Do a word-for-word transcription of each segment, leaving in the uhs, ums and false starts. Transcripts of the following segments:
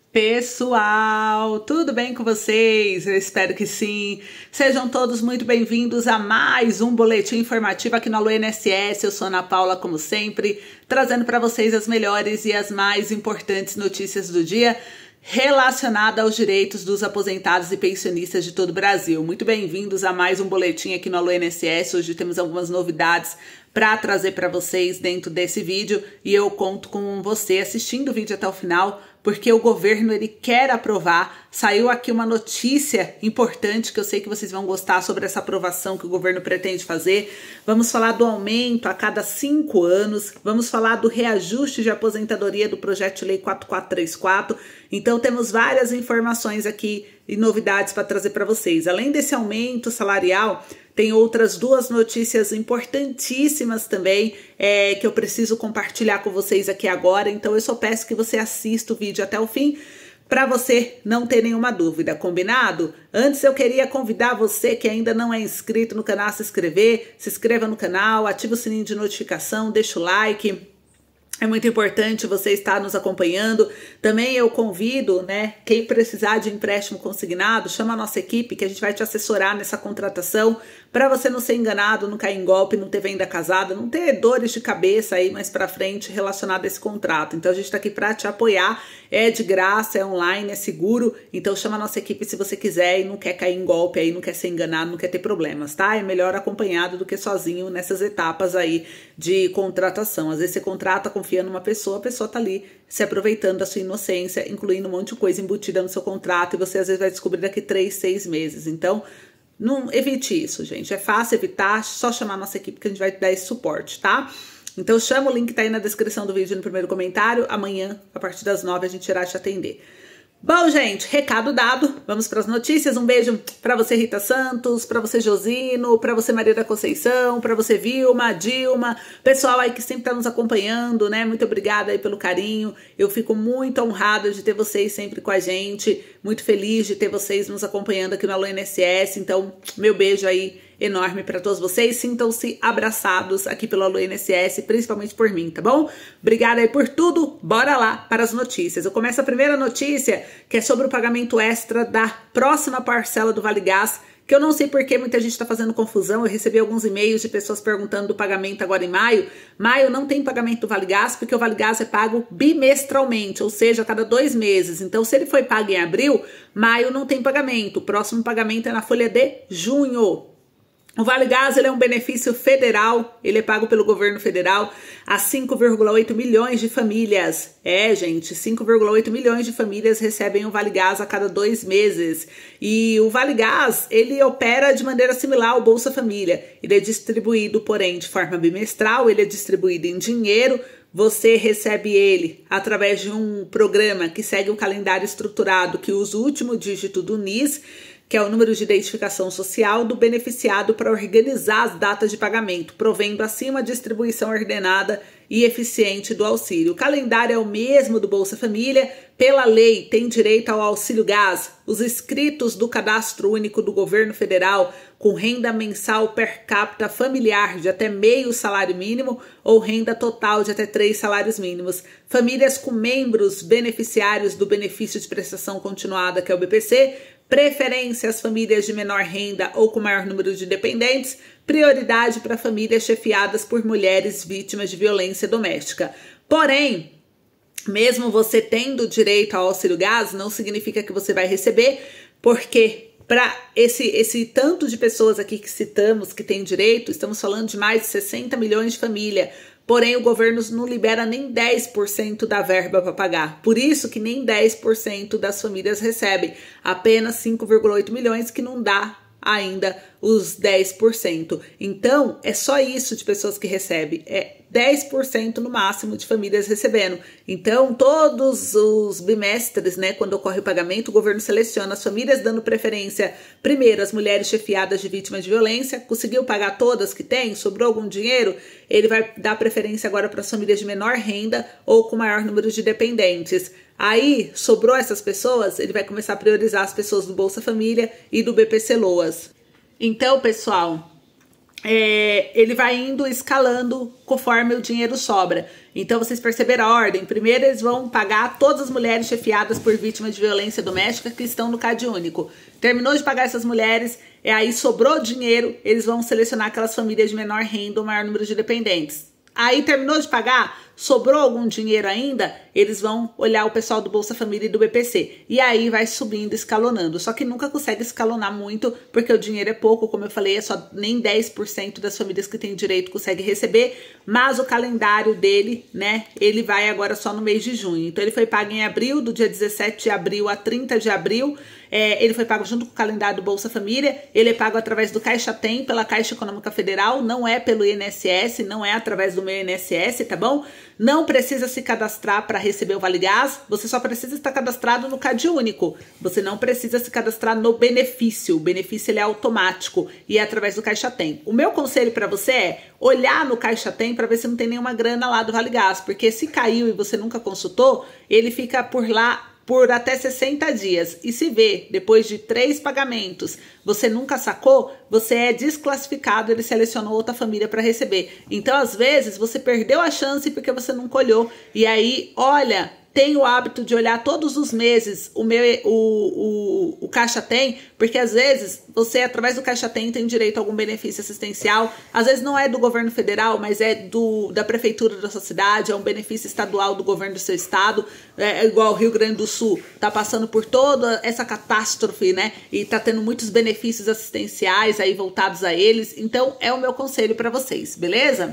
Pessoal, tudo bem com vocês? Eu espero que sim. Sejam todos muito bem-vindos a mais um boletim informativo aqui no Alô I N S S. Eu sou Ana Paula, como sempre, trazendo para vocês as melhores e as mais importantes notícias do dia relacionada aos direitos dos aposentados e pensionistas de todo o Brasil. Muito bem-vindos a mais um boletim aqui no Alô I N S S. Hoje temos algumas novidades para trazer para vocês dentro desse vídeo e eu conto com você assistindo o vídeo até o final, porque o governo ele quer aprovar. Saiu aqui uma notícia importante que eu sei que vocês vão gostar sobre essa aprovação que o governo pretende fazer. Vamos falar do aumento a cada cinco anos, vamos falar do reajuste de aposentadoria do projeto de lei quatro quatro três quatro. Então temos várias informações aqui e novidades para trazer para vocês. Além desse aumento salarial, tem outras duas notícias importantíssimas também é, que eu preciso compartilhar com vocês aqui agora. Então eu só peço que você assista o vídeo até o fim para você não ter nenhuma dúvida, combinado? Antes eu queria convidar você que ainda não é inscrito no canal a se inscrever. Se inscreva no canal, ative o sininho de notificação, deixa o like. É muito importante você estar nos acompanhando. Também eu convido, né, quem precisar de empréstimo consignado, chama a nossa equipe que a gente vai te assessorar nessa contratação para você não ser enganado, não cair em golpe, não ter venda casada, não ter dores de cabeça aí mais para frente relacionado a esse contrato. Então a gente está aqui para te apoiar, é de graça, é online, é seguro. Então chama a nossa equipe se você quiser e não quer cair em golpe aí, não quer ser enganado, não quer ter problemas, tá? É melhor acompanhado do que sozinho nessas etapas aí de contratação. Às vezes você contrata confiando numa pessoa, a pessoa tá ali se aproveitando da sua inocência, incluindo um monte de coisa embutida no seu contrato e você às vezes vai descobrir daqui três, seis meses. Então, não evite isso, gente. É fácil evitar, só chamar a nossa equipe que a gente vai te dar esse suporte, tá? Então chama, o link tá aí na descrição do vídeo no primeiro comentário. Amanhã, a partir das nove, a gente irá te atender. Bom, gente, recado dado, vamos para as notícias. Um beijo para você, Rita Santos, para você, Josino, para você, Maria da Conceição, para você, Vilma, Dilma, pessoal aí que sempre está nos acompanhando, né? Muito obrigada aí pelo carinho. Eu fico muito honrada de ter vocês sempre com a gente, muito feliz de ter vocês nos acompanhando aqui no Alô I N S S. Então, meu beijo aí enorme para todos vocês. Sintam-se abraçados aqui pelo Alô I N S S, principalmente por mim, tá bom? Obrigada aí por tudo. Bora lá para as notícias. Eu começo a primeira notícia, que é sobre o pagamento extra da próxima parcela do Vale Gás, que eu não sei por que muita gente está fazendo confusão. Eu recebi alguns e-mails de pessoas perguntando do pagamento agora em maio. Maio não tem pagamento do Vale Gás, porque o Vale Gás é pago bimestralmente, ou seja, a cada dois meses. Então, se ele foi pago em abril, maio não tem pagamento. O próximo pagamento é na folha de junho. O Vale Gás ele é um benefício federal, ele é pago pelo governo federal a cinco vírgula oito milhões de famílias. É, gente, cinco vírgula oito milhões de famílias recebem o Vale Gás a cada dois meses. E o Vale Gás, ele opera de maneira similar ao Bolsa Família. Ele é distribuído, porém, de forma bimestral, ele é distribuído em dinheiro. Você recebe ele através de um programa que segue um calendário estruturado que usa o último dígito do N I S, que é o número de identificação social do beneficiado, para organizar as datas de pagamento, provendo assim uma distribuição ordenada e eficiente do auxílio. O calendário é o mesmo do Bolsa Família. Pela lei, tem direito ao auxílio gás os inscritos do Cadastro Único do Governo Federal com renda mensal per capita familiar de até meio salário mínimo ou renda total de até três salários mínimos. Famílias com membros beneficiários do benefício de prestação continuada, que é o B P C, preferência às famílias de menor renda ou com maior número de dependentes, prioridade para famílias chefiadas por mulheres vítimas de violência doméstica. Porém, mesmo você tendo direito ao auxílio gás, não significa que você vai receber, porque para esse, esse tanto de pessoas aqui que citamos que tem direito, estamos falando de mais de sessenta milhões de famílias. Porém, o governo não libera nem dez por cento da verba para pagar. Por isso que nem dez por cento das famílias recebem. Apenas cinco vírgula oito milhões que não dá ainda os dez por cento. Então, é só isso de pessoas que recebem. É dez por cento no máximo de famílias recebendo. Então, todos os bimestres, né, quando ocorre o pagamento, o governo seleciona as famílias, dando preferência, primeiro, às mulheres chefiadas de vítimas de violência. Conseguiu pagar todas que tem? Sobrou algum dinheiro? Ele vai dar preferência agora para as famílias de menor renda ou com maior número de dependentes. Aí, sobrou essas pessoas, ele vai começar a priorizar as pessoas do Bolsa Família e do B P C Loas. Então, pessoal, É, ele vai indo escalando conforme o dinheiro sobra. Então vocês perceberam a ordem? Primeiro eles vão pagar todas as mulheres chefiadas por vítimas de violência doméstica que estão no CAD único. Terminou de pagar essas mulheres, é, aí sobrou dinheiro, eles vão selecionar aquelas famílias de menor renda ou maior número de dependentes. Aí terminou de pagar, sobrou algum dinheiro ainda, eles vão olhar o pessoal do Bolsa Família e do B P C. E aí vai subindo, escalonando. Só que nunca consegue escalonar muito, porque o dinheiro é pouco, como eu falei, é só nem dez por cento das famílias que têm direito consegue receber. Mas o calendário dele, né, ele vai agora só no mês de junho. Então ele foi pago em abril, do dia dezessete de abril a trinta de abril. É, ele foi pago junto com o calendário do Bolsa Família, ele é pago através do Caixa Tem, pela Caixa Econômica Federal, não é pelo I N S S, não é através do meu I N S S, tá bom? Não precisa se cadastrar para receber o Vale Gás, você só precisa estar cadastrado no CAD único, você não precisa se cadastrar no benefício, o benefício ele é automático e é através do Caixa Tem. O meu conselho para você é olhar no Caixa Tem para ver se não tem nenhuma grana lá do Vale Gás, porque se caiu e você nunca consultou, ele fica por lá por até sessenta dias. E se vê, depois de três pagamentos, você nunca sacou, você é desclassificado, ele selecionou outra família para receber. Então, às vezes, você perdeu a chance porque você não colhou. E aí, olha, tem o hábito de olhar todos os meses o meu o, o, o Caixa Tem, porque às vezes você, através do Caixa Tem, tem direito a algum benefício assistencial. Às vezes não é do governo federal, mas é do, da prefeitura da sua cidade, é um benefício estadual do governo do seu estado, é igual o Rio Grande do Sul, tá passando por toda essa catástrofe, né? E tá tendo muitos benefícios assistenciais aí voltados a eles. Então, é o meu conselho para vocês, beleza?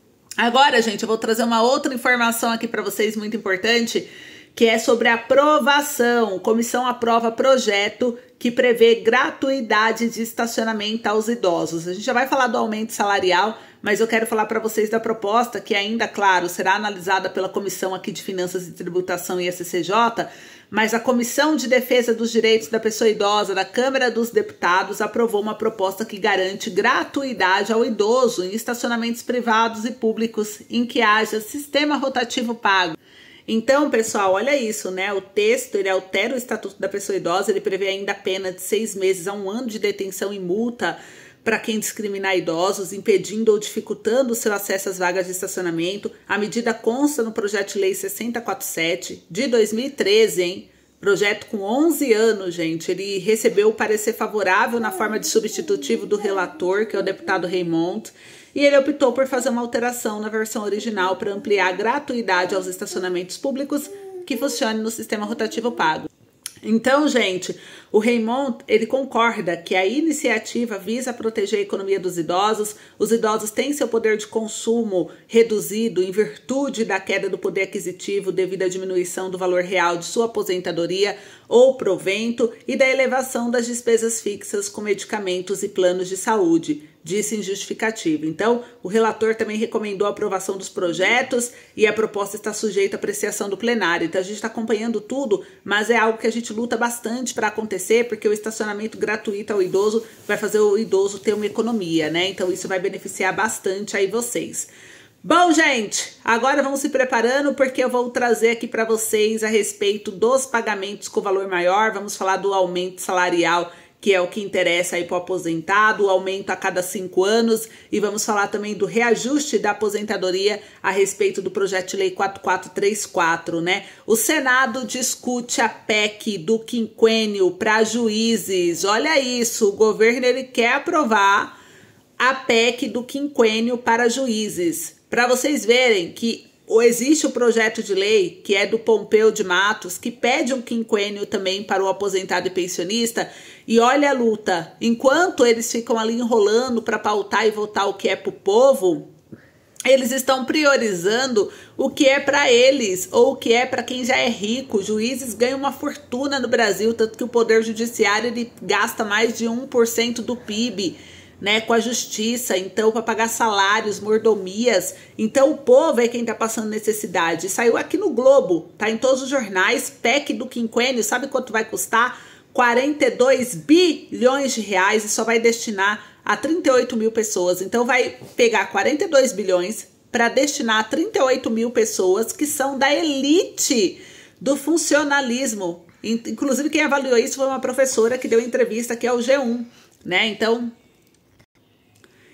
Agora, gente, eu vou trazer uma outra informação aqui para vocês muito importante, que é sobre a aprovação. Comissão aprova projeto que prevê gratuidade de estacionamento aos idosos. A gente já vai falar do aumento salarial, mas eu quero falar para vocês da proposta que ainda, claro, será analisada pela Comissão aqui de Finanças e Tributação e S C J, mas a Comissão de Defesa dos Direitos da Pessoa Idosa da Câmara dos Deputados aprovou uma proposta que garante gratuidade ao idoso em estacionamentos privados e públicos em que haja sistema rotativo pago. Então, pessoal, olha isso, né? O texto, ele altera o Estatuto da Pessoa Idosa, ele prevê ainda a pena de seis meses a um ano de detenção e multa para quem discriminar idosos, impedindo ou dificultando o seu acesso às vagas de estacionamento. A medida consta no projeto de lei sessenta e quarenta e sete de dois mil e treze, hein? Projeto com onze anos, gente. Ele recebeu o parecer favorável na forma de substitutivo do relator, que é o deputado Raymond, e ele optou por fazer uma alteração na versão original para ampliar a gratuidade aos estacionamentos públicos que funcionem no sistema rotativo pago. Então, gente, o Raymond, ele concorda que a iniciativa visa proteger a economia dos idosos. Os idosos têm seu poder de consumo reduzido em virtude da queda do poder aquisitivo devido à diminuição do valor real de sua aposentadoria ou provento e da elevação das despesas fixas com medicamentos e planos de saúde, disse em justificativa. Então, o relator também recomendou a aprovação dos projetos e a proposta está sujeita à apreciação do plenário. Então, a gente está acompanhando tudo, mas é algo que a gente luta bastante para acontecer, porque o estacionamento gratuito ao idoso vai fazer o idoso ter uma economia, né? Então, isso vai beneficiar bastante aí vocês. Bom, gente, agora vamos se preparando porque eu vou trazer aqui para vocês a respeito dos pagamentos com valor maior. Vamos falar do aumento salarial, que é o que interessa aí para o aposentado, o aumento a cada cinco anos, e vamos falar também do reajuste da aposentadoria a respeito do projeto de lei quatro quatro três quatro, né? O Senado discute a P E C do quinquênio para juízes. Olha isso, o governo ele quer aprovar a P E C do quinquênio para juízes. Para vocês verem que existe o projeto de lei, que é do Pompeu de Matos, que pede um quinquênio também para o aposentado e pensionista. E olha a luta, enquanto eles ficam ali enrolando para pautar e votar o que é para o povo, eles estão priorizando o que é para eles ou o que é para quem já é rico. Juízes ganham uma fortuna no Brasil, tanto que o Poder Judiciário ele gasta mais de um por cento do P I B, né, com a justiça, então, para pagar salários, mordomias. Então, o povo é quem tá passando necessidade. Saiu aqui no Globo, tá em todos os jornais, P E C do quinquênio, sabe quanto vai custar? quarenta e dois bilhões de reais e só vai destinar a trinta e oito mil pessoas. Então, vai pegar quarenta e dois bilhões para destinar a trinta e oito mil pessoas que são da elite do funcionalismo. Inclusive, quem avaliou isso foi uma professora que deu entrevista aqui ao G um, né? Então,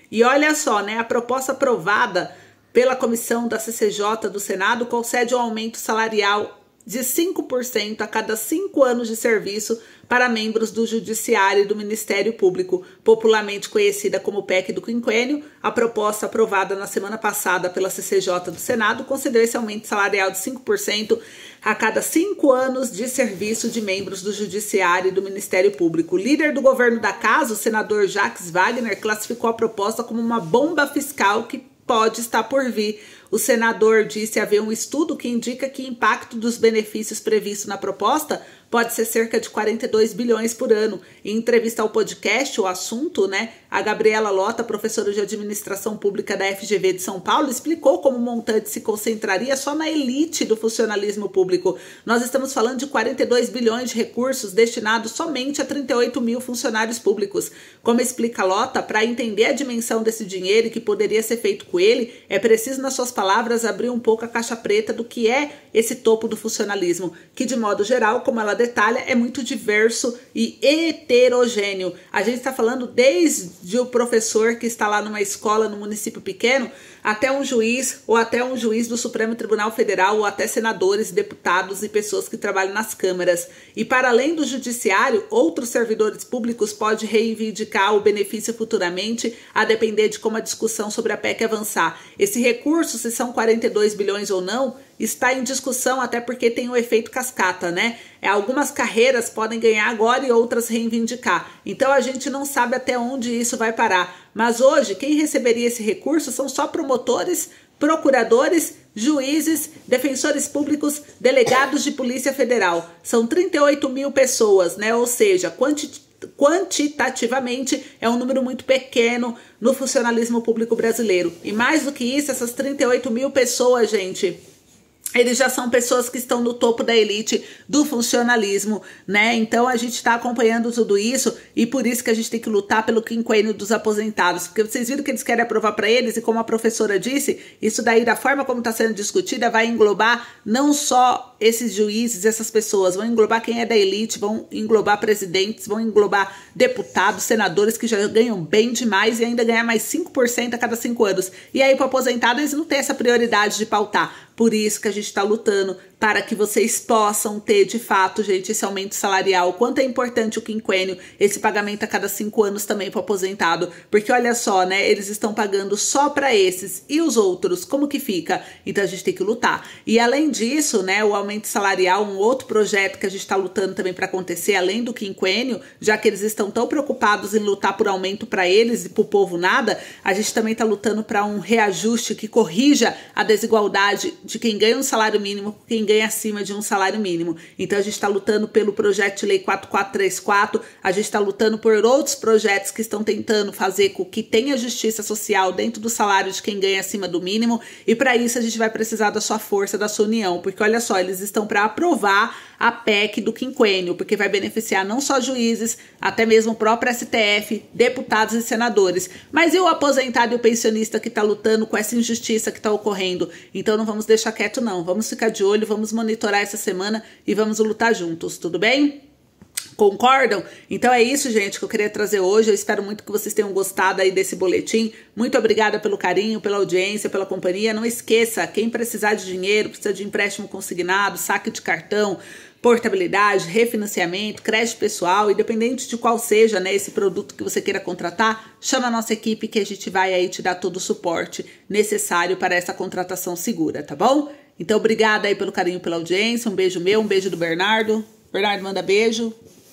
E olha só, né, a proposta aprovada pela comissão da C C J do Senado concede um aumento salarial de cinco por cento a cada cinco anos de serviço para membros do Judiciário e do Ministério Público, popularmente conhecida como P E C do Quinquênio. A proposta aprovada na semana passada pela C C J do Senado concedeu esse aumento salarial de cinco por cento a cada cinco anos de serviço de membros do Judiciário e do Ministério Público. O líder do governo da casa, o senador Jacques Wagner, classificou a proposta como uma bomba fiscal que pode estar por vir. O senador disse haver um estudo que indica que o impacto dos benefícios previstos na proposta pode ser cerca de quarenta e dois bilhões por ano. Em entrevista ao podcast, o assunto, né, a Gabriela Lota, professora de administração pública da F G V de São Paulo, explicou como o montante se concentraria só na elite do funcionalismo público. Nós estamos falando de quarenta e dois bilhões de recursos destinados somente a trinta e oito mil funcionários públicos. Como explica Lota, para entender a dimensão desse dinheiro e que poderia ser feito com ele, é preciso, nas suas palavras, abrir um pouco a caixa preta do que é esse topo do funcionalismo, que de modo geral, como ela detalha, é muito diverso e heterogêneo. A gente está falando desde o professor que está lá numa escola no município pequeno, até um juiz, ou até um juiz do Supremo Tribunal Federal, ou até senadores, deputados e pessoas que trabalham nas câmaras. E para além do judiciário, outros servidores públicos podem reivindicar o benefício futuramente, a depender de como a discussão sobre a P E C avançar. Esse recurso, se são quarenta e dois bilhões ou não, está em discussão, até porque tem o efeito cascata, né? É, algumas carreiras podem ganhar agora e outras reivindicar. Então a gente não sabe até onde isso vai parar. Mas hoje, quem receberia esse recurso são só promotores, procuradores, juízes, defensores públicos, delegados de Polícia Federal. São trinta e oito mil pessoas, né? Ou seja, quanti quantitativamente é um número muito pequeno no funcionalismo público brasileiro. E mais do que isso, essas trinta e oito mil pessoas, gente, eles já são pessoas que estão no topo da elite do funcionalismo, né? Então a gente está acompanhando tudo isso e por isso que a gente tem que lutar pelo quinquênio dos aposentados, porque vocês viram que eles querem aprovar para eles e, como a professora disse, isso daí, da forma como está sendo discutida, vai englobar não só esses juízes, essas pessoas, vão englobar quem é da elite, vão englobar presidentes, vão englobar deputados, senadores que já ganham bem demais e ainda ganhar mais cinco por cento a cada cinco anos. E aí, para o aposentado, eles não têm essa prioridade de pautar. Por isso que a gente está lutando para que vocês possam ter, de fato, gente, esse aumento salarial. Quanto é importante o quinquênio, esse pagamento a cada cinco anos também para o aposentado. Porque olha só, né, eles estão pagando só para esses. E os outros, como que fica? Então a gente tem que lutar. E além disso, né, o aumento salarial, um outro projeto que a gente está lutando também para acontecer, além do quinquênio, já que eles estão tão preocupados em lutar por aumento para eles e para o povo nada, a gente também está lutando para um reajuste que corrija a desigualdade de quem ganha um salário mínimo com quem ganha acima de um salário mínimo. Então a gente está lutando pelo projeto de lei quatro quatro três quatro, a gente está lutando por outros projetos que estão tentando fazer com que tenha justiça social dentro do salário de quem ganha acima do mínimo, e para isso a gente vai precisar da sua força, da sua união, porque olha só, eles estão para aprovar a P E C do quinquênio, porque vai beneficiar não só juízes, até mesmo o próprio S T F, deputados e senadores. Mas e o aposentado e o pensionista que está lutando com essa injustiça que está ocorrendo? Então não vamos deixar quieto não, vamos ficar de olho, vamos monitorar essa semana e vamos lutar juntos, tudo bem? Concordam? Então é isso, gente, que eu queria trazer hoje. Eu espero muito que vocês tenham gostado aí desse boletim. Muito obrigada pelo carinho, pela audiência, pela companhia. Não esqueça, quem precisar de dinheiro, precisa de empréstimo consignado, saque de cartão, portabilidade, refinanciamento, crédito pessoal, independente de qual seja, né, esse produto que você queira contratar, chama a nossa equipe que a gente vai aí te dar todo o suporte necessário para essa contratação segura, tá bom? Então obrigada aí pelo carinho, pela audiência. Um beijo meu, um beijo do Bernardo. Bernardo, manda beijo.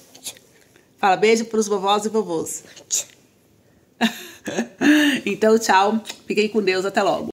Fala beijo para os vovós e vovôs. Então, tchau. Fiquem com Deus. Até logo.